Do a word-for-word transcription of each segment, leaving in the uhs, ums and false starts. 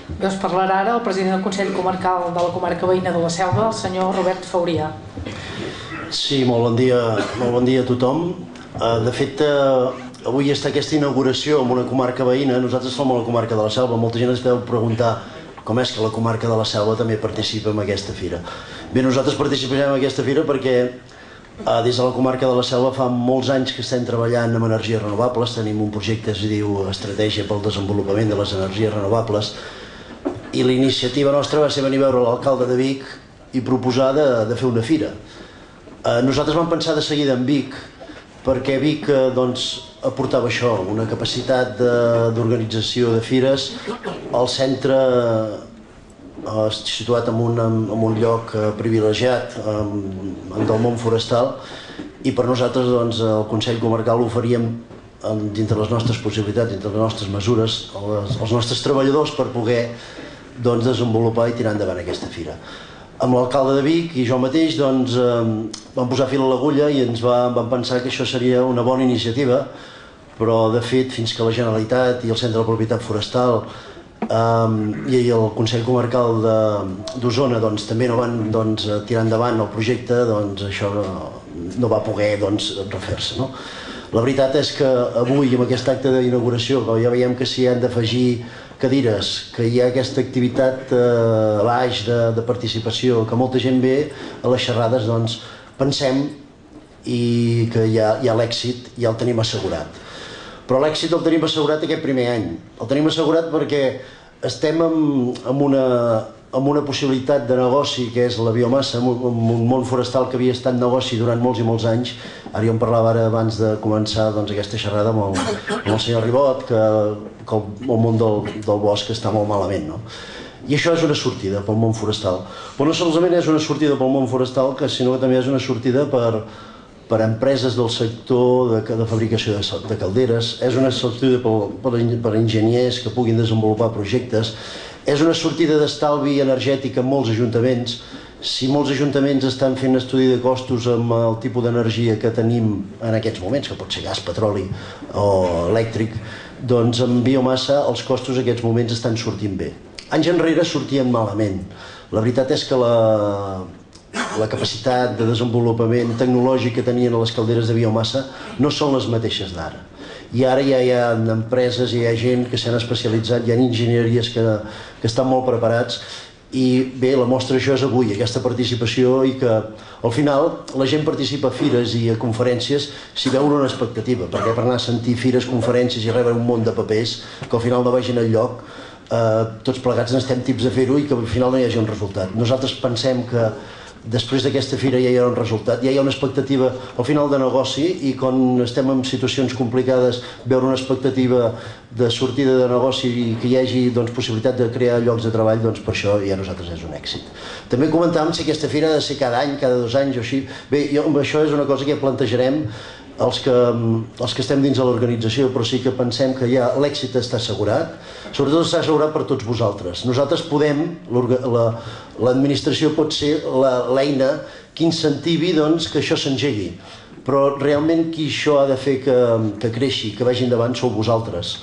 Bé, us parlarà ara el president del Consell Comarcal de la comarca veïna de la Selva, el senyor Robert Faurià. Sí, molt bon dia, molt bon dia a tothom. De fet, avui està aquesta inauguració en una comarca veïna. Nosaltres som a la comarca de la Selva. Molta gent es deu preguntar com és que la comarca de la Selva també participa en aquesta fira. Bé, nosaltres participem en aquesta fira perquè des de la comarca de la Selva fa molts anys que estem treballant amb energies renovables. Tenim un projecte que es diu Estratègia pel desenvolupament de les energies renovables i l'iniciativa nostra va ser venir a veure l'alcalde de Vic i proposar de, de fer una fira. Nosaltres vam pensar de seguida en Vic perquè Vic doncs, aportava això, una capacitat d'organització de fires al centre situat en un, en un lloc privilegiat del món forestal, i per nosaltres doncs, el Consell Comarcal oferíem dintre les nostres possibilitats, dintre les nostres mesures, als, als nostres treballadors per poder doncs, desenvolupar i tirar endavant aquesta fira. Amb l'alcalde de Vic i jo mateix doncs, eh, vam posar fil a l'agulla i ens va, vam pensar que això seria una bona iniciativa, però de fet fins que la Generalitat i el Centre de Propietat Forestal Um, i el Consell Comarcal d'Osona doncs, també no van doncs, tirar endavant el projecte, doncs això no, no va poder doncs, refer-se, no? La veritat és que avui amb aquest acte d'inauguració ja veiem que s'hi han d'afegir cadires, que hi ha aquesta activitat eh, a baix de, de participació, que molta gent ve a les xerrades, doncs pensem i que hi ha, hi ha l'èxit, ja el tenim assegurat. Però l'èxit el tenim assegurat aquest primer any. El tenim assegurat perquè estem en, en, una, en una possibilitat de negoci que és la biomassa, en un món forestal que havia estat negoci durant molts i molts anys. Ara jo en parlava ara abans de començar doncs, aquesta xerrada amb el, amb el senyor Ribot, que, que el món del, del bosc està molt malament, no? I això és una sortida pel món forestal. Però no solament és una sortida pel món forestal, sinó que també és una sortida per per empreses del sector de, de fabricació de, de calderes, és una sortida per, per, per enginyers que puguin desenvolupar projectes, és una sortida d'estalvi energètic en molts ajuntaments. Si molts ajuntaments estan fent estudi de costos amb el tipus d'energia que tenim en aquests moments, que pot ser gas, petroli o elèctric, doncs amb biomassa els costos en aquests moments estan sortint bé. Anys enrere sortien malament. La veritat és que la... la capacitat de desenvolupament tecnològic que tenien a les calderes de biomassa no són les mateixes d'ara. I ara ja hi ha empreses, hi ha gent que s'han especialitzat, hi ha enginyeries que, que estan molt preparats i bé, la mostra això és avui, aquesta participació, i que al final la gent participa a fires i a conferències si veuen una expectativa, perquè per anar a sentir fires, conferències i rebre un munt de papers que al final no vagin enlloc, eh, tots plegats n'estem tips a fer-ho i que al final no hi hagi un resultat. Nosaltres pensem que després d'aquesta fira ja hi ha un resultat, ja hi ha una expectativa al final de negoci, i quan estem en situacions complicades veure una expectativa de sortida de negoci i que hi hagi doncs, possibilitat de crear llocs de treball, doncs per això ja nosaltres és un èxit. També comentàvem si aquesta fira ha de ser cada any, cada dos anys o així. Bé, jo, això és una cosa que ja plantejarem els que, els que estem dins de l'organització, però sí que pensem que ja l'èxit està assegurat, sobretot està assegurat per tots vosaltres. Nosaltres podem, l'administració pot ser l'eina que incentivi doncs, que això s'engegui, però realment qui això ha de fer que, que creixi, que vagi endavant, sou vosaltres.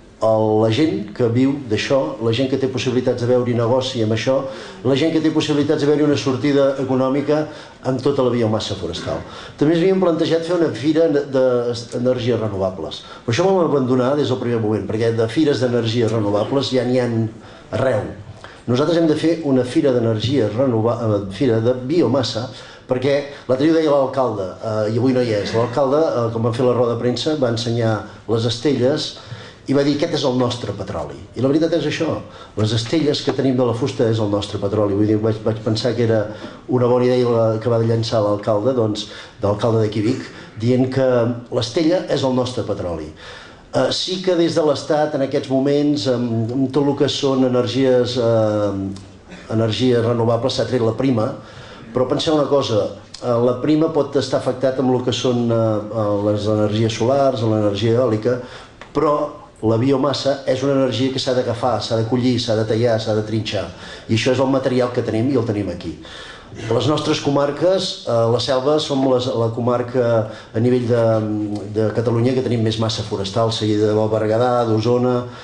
La gent que viu d'això, la gent que té possibilitats de veure negoci amb això, la gent que té possibilitats de veure una sortida econòmica amb tota la biomassa forestal. També ens havíem plantejat fer una fira d'energies renovables, però això vam abandonar des del primer moment, perquè de fires d'energies renovables ja n'hi ha arreu. Nosaltres hem de fer una fira d'energies renovables, fira de biomassa, perquè l'altre dia ho deia l'alcalde, i avui no hi és, l'alcalde, quan van fer la roda de premsa, va ensenyar les estelles i va dir, aquest és el nostre petroli. I la veritat és això, les estelles que tenim de la fusta és el nostre petroli. Vull dir, vaig, vaig pensar que era una bona idea que va llançar l'alcalde, doncs, l'alcalde d'aquí Vic, dient que l'estella és el nostre petroli. Uh, sí que des de l'Estat, en aquests moments, amb, amb tot el que són energies, uh, energies renovables, s'ha tret la prima, però penseu una cosa, uh, la prima pot estar afectada amb el que són uh, les energies solars, l'energia eòlica, però la biomassa és una energia que s'ha d'agafar, s'ha de collir, s'ha de tallar, s'ha de trinxar. I això és el material que tenim i el tenim aquí. Les nostres comarques, la Selva, som la comarca a nivell de Catalunya que tenim més massa forestal, seguida del Berguedà, d'Osona,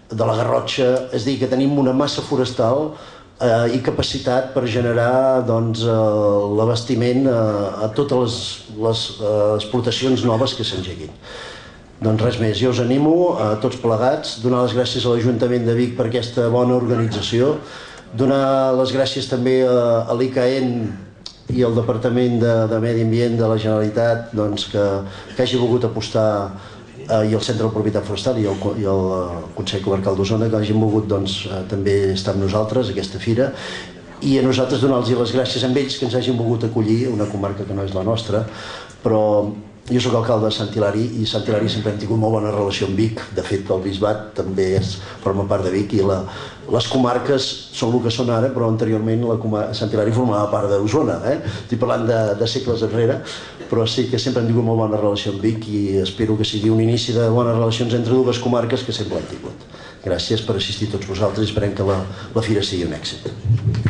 de la Garrotxa, és a dir, que tenim una massa forestal i capacitat per generar l'abastiment a totes les explotacions noves que s'engeguin. Doncs res més, jo us animo a tots plegats, donar les gràcies a l'Ajuntament de Vic per aquesta bona organització, donar les gràcies també a l'I C A E N i al Departament de Medi Ambient de la Generalitat que hagi volgut apostar, i el Centre de Propietat Forestal i el Consell Comarcal d'Osona, que hagin volgut també estar amb nosaltres a aquesta fira, i a nosaltres donar-los les gràcies a ells que ens hagin volgut acollir, una comarca que no és la nostra, però jo soc alcalde de Sant Hilari i Sant Hilari sempre hem tingut molt bona relació amb Vic. De fet, el Bisbat també forma part de Vic i les comarques són el que són ara, però anteriorment Sant Hilari formava part d'Osona. Estic parlant de segles enrere, però sí que sempre hem tingut molt bona relació amb Vic i espero que sigui un inici de bones relacions entre dues comarques que sempre hem tingut. Gràcies per assistir tots vosaltres i esperem que la fira sigui un èxit.